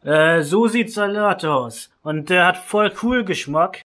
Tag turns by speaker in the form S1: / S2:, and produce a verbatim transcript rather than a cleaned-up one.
S1: Äh, so sieht Salat aus. Und der hat voll cool Geschmack.